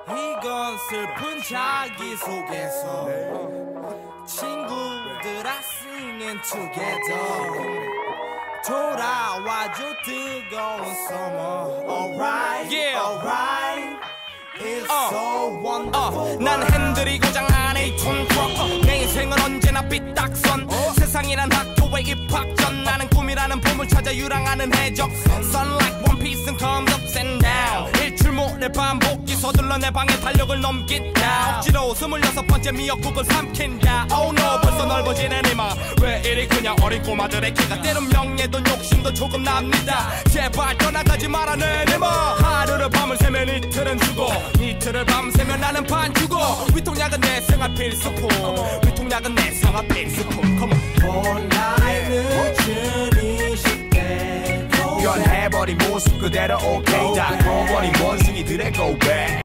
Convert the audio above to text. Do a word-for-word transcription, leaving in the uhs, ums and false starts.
이건 슬픈 자기소개서 친구들 are singing together 돌아와줘 뜨거운 summer Alright, yeah. alright It's uh, so wonderful uh, 난 핸들이 고장 안에 톤 트럭 내 인생은 언제나 삐딱선 uh. 세상이란 학교에 입학 전 나는 꿈이라는 봄을 찾아 유랑하는 해적 Sun like one piece and comes up and down 일출 모레 반복기 서둘러 내 방에 달력을 넘긴다 억지로 스물여섯 번째 미역국을 삼킨다 Oh no 벌써 넓어지는 이마 왜 이리 그냥 어린 꼬마들의 키가 때론 명예도 욕심도 조금 납니다 제발 떠나가지 말아 내 내마 하루를 밤을 새면 이틀은 죽어 이틀을 밤새면 나는 반죽어 위통약은 내 생활 필수품 위통약은 내 생활 필수품 Come on 온라인 늦은 이십 대 변해버린 모습 그대로 오케이 다 커버린 원숭이들의 고백